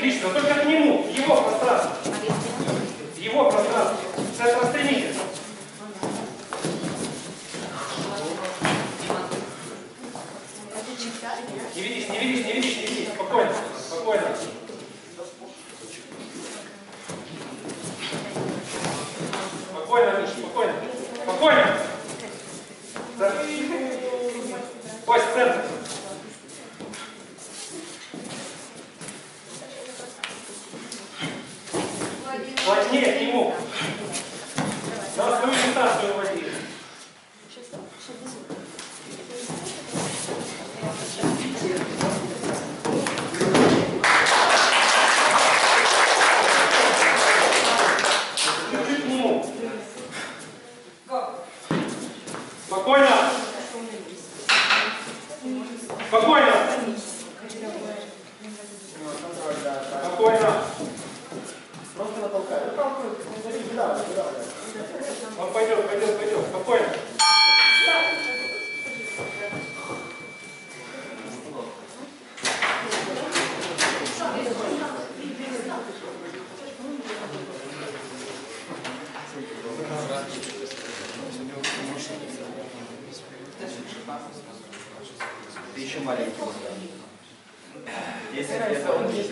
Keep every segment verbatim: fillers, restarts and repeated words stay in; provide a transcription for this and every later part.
Отлично, только к нему, в его пространство. В его пространство. Центр стремитесь. Не ведись, не ведись, не ведись, не ведись. Спокойно, спокойно. Спокойно, Миша, спокойно. Спокойно. Ось, центр. Плотнее к нему. На свою дистанцию уводи. Чуть-чуть к нему. Спокойно. Спокойно. Спокойно. Просто натолкай. Он пойдет, пойдет, пойдет. Спокойно. Ты еще маленький. Если это он есть.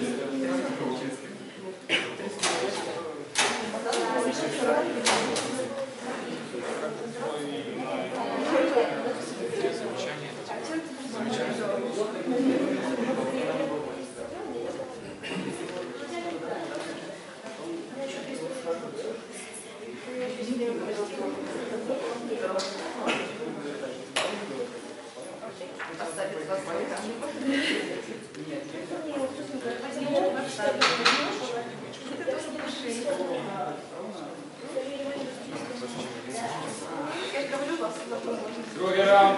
Другой раунд.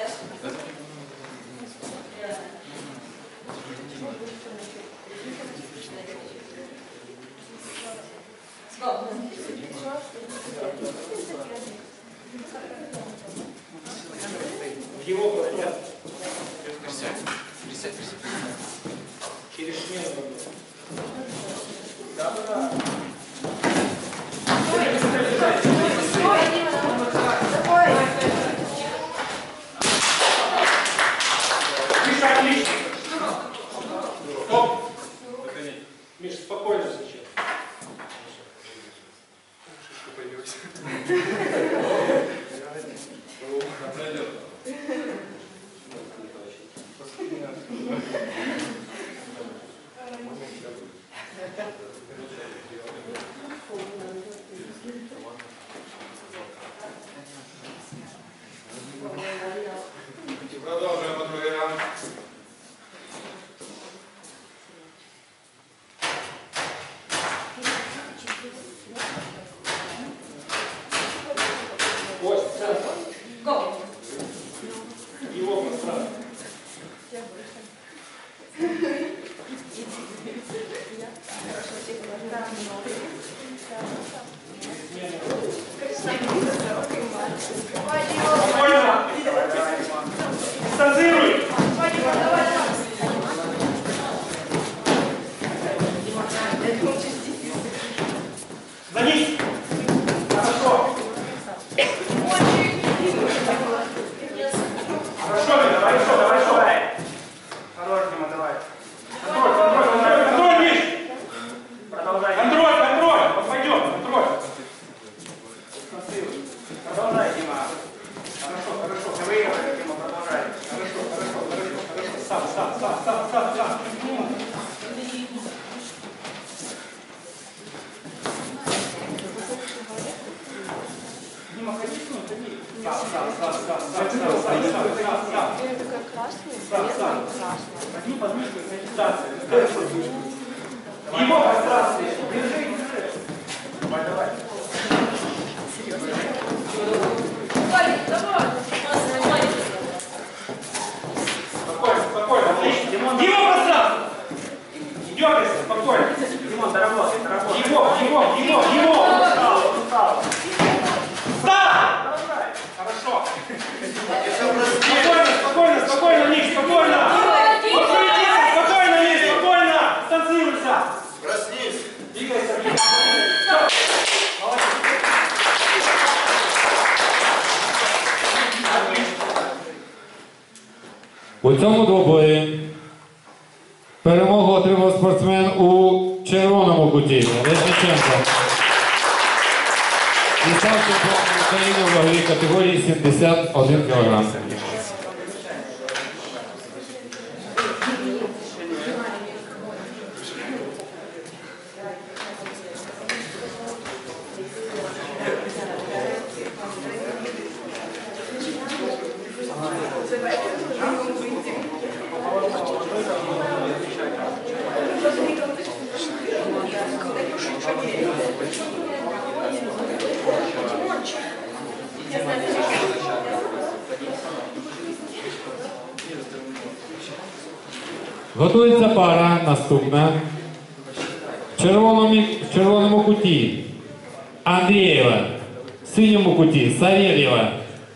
Его пространство. Присядь, присядь, присядь. Через смену. Да, да. Миша, отлично. Стоп. Миша, спокойно сейчас. Шишка появилась. Продолжаем другой раунд. Ось, центр. Его пространство. Спокойно. Дистанцируй. Занись. Хорошо. Хорошо, Миша, давай еще, давай еще. Хорош, Дима, давай. Контроль, контроль, контроль, контроль, Миш. Продолжай. Контроль, контроль. Вот пойдем, контроль. Продолжай, Дима. Хорошо, хорошо. Ты выигрываешь, Дима, продолжай. Хорошо, хорошо, хорошо, хорошо. Сам, сам, сам, сам, сам, сам. Дима, ходи с ним, ходи. Сам, сам, сам, сам, сам, сам, сам, сам, сам. Это как красный, Сам, сам. красный. Возьми подмышку на дистанцию. Его пространстве. Держи, держи. Давай, давай. Спокойно, спокойно, отлично. Его пространство. Не дергайся, спокойно. Димон, доработай, доработай. Его, его, его, его. Устал, устал. Встал! Хорошо. Спокойно, спокойно, спокойно, Миш, спокойно. Вот суетиться, спокойно, Миш, спокойно. Дистанцируйся. У цьому двобої перемогу отримав спортсмен у червоному куті Резниченко. І став чемпіоном України в ваговій категорії сімдесят один кілограм. Готується пара наступна. В червоному, в червоному куті Андрієва, в синьому куті Савєлєва.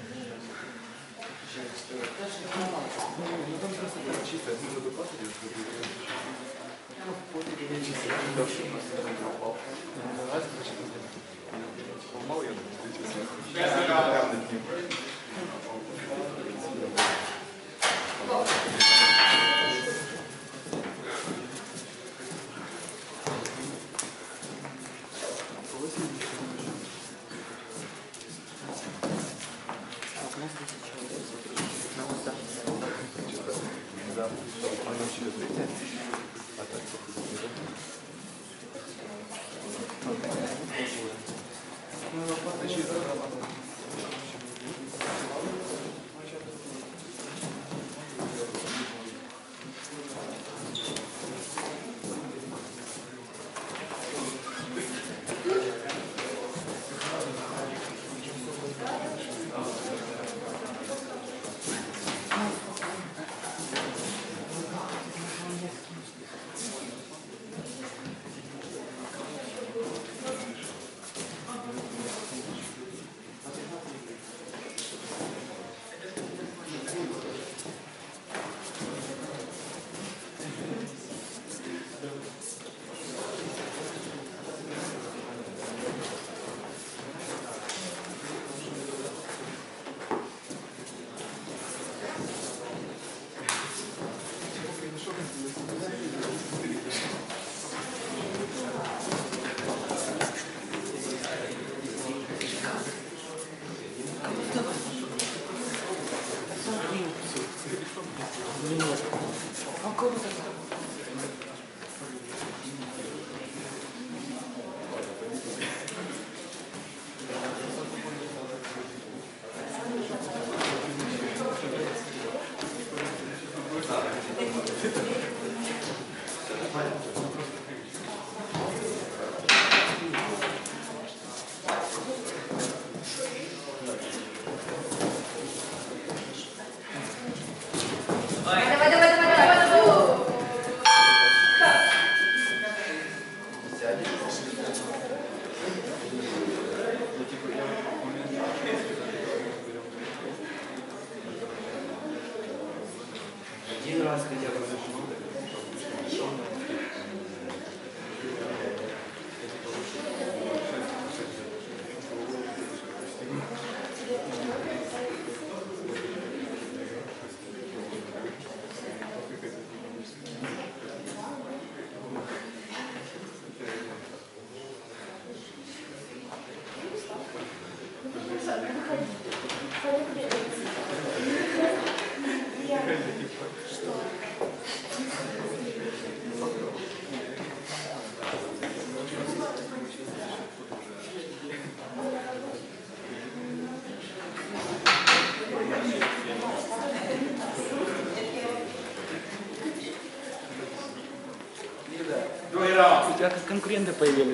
У тебя как конкуренты появились.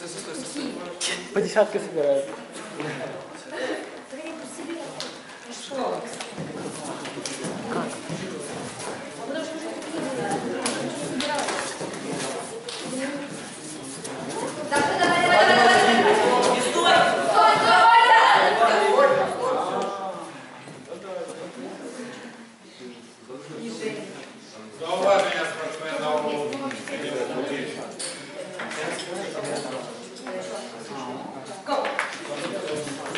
По десятке собирают. Go!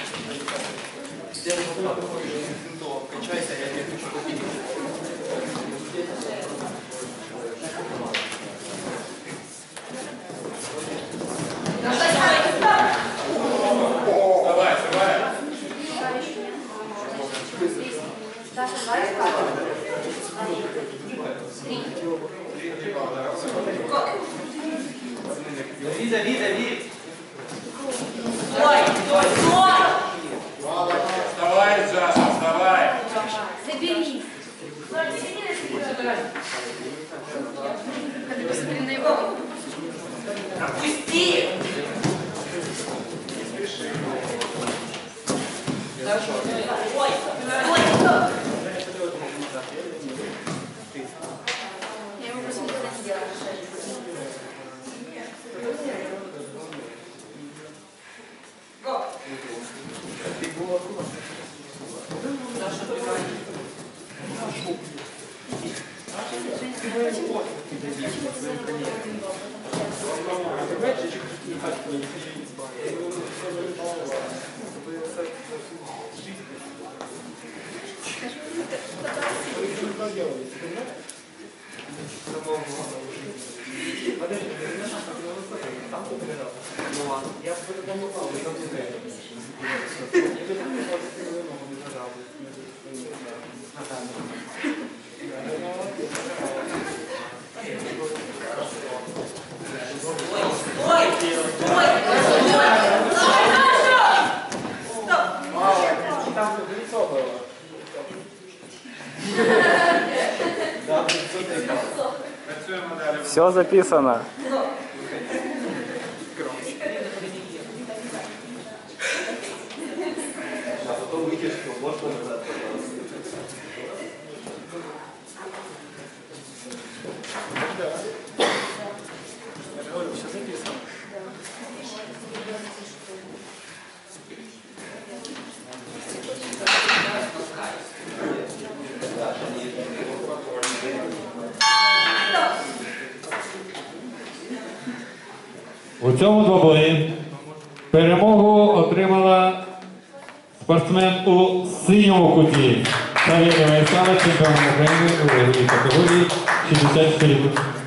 Посмотри на его. Пусти! Ой, ой, стоп! Я ему просто никогда не делала. Го! Все записано. У цьому двобої перемогу отримала спортсмен у синьому куті. Савєлєва Ярослава, чемпіон України у ваговій категорії шістдесят чотири